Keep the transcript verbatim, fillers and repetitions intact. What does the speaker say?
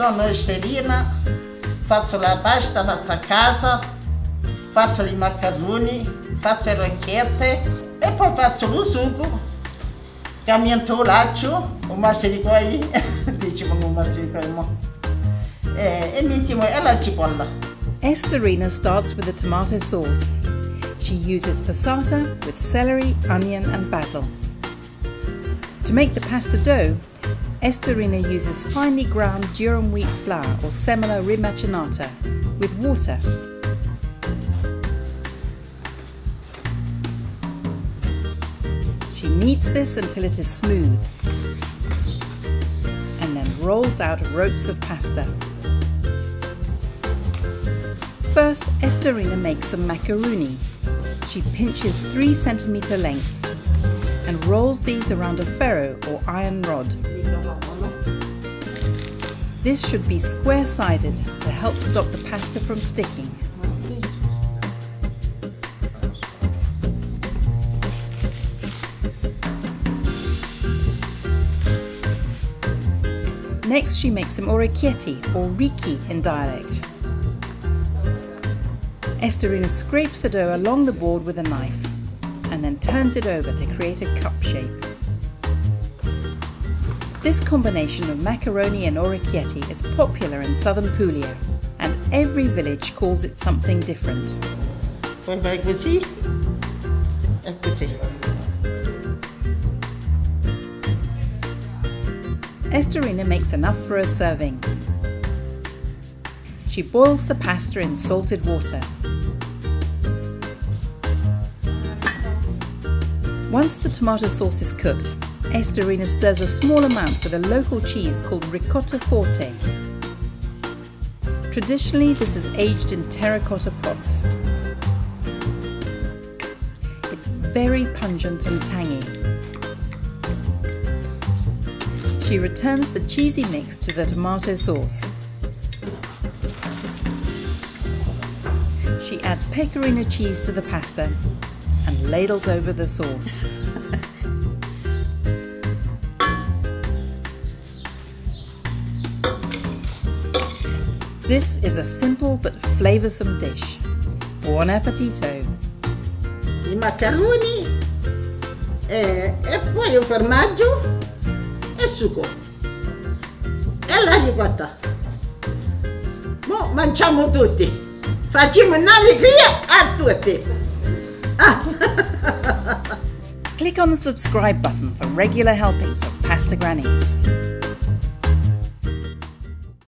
sono Esterina, faccio la pasta fatta a casa, faccio i macarroni, faccio le ricchette e poi faccio lo sugo, cambiando l'accio, o masseri poi, diciamo non masseri poi, e, e mettiamo la cipolla. Esterina starts with the tomato sauce. She uses passata with celery, onion and basil. To make the pasta dough, Esterina uses finely ground durum wheat flour or semola rimacinata with water. She kneads this until it is smooth and then rolls out ropes of pasta. First, Esterina makes some macarroni. She pinches three centimetre lengths and rolls these around a ferro or iron rod. This should be square-sided to help stop the pasta from sticking. Next she makes some orecchiette or ricchie in dialect. Esterina scrapes the dough along the board with a knife and then turns it over to create a cup shape. This combination of macaroni and orecchiette is popular in southern Puglia, and every village calls it something different. Poi fai così e così. Esterina makes enough for a serving. She boils the pasta in salted water. Once the tomato sauce is cooked, Esterina stirs a small amount with a local cheese called ricotta forte. Traditionally, this is aged in terracotta pots. It's very pungent and tangy. She returns the cheesy mix to the tomato sauce. She adds pecorino cheese to the pasta and ladles over the sauce. This is a simple but flavoursome dish. Buon appetito! I macarroni e, e poi il formaggio e sugo e la ricotta. Mo mangiamo tutti, facciamo un'allegria a tutti. Click on the subscribe button for regular helpings of Pasta Grannies.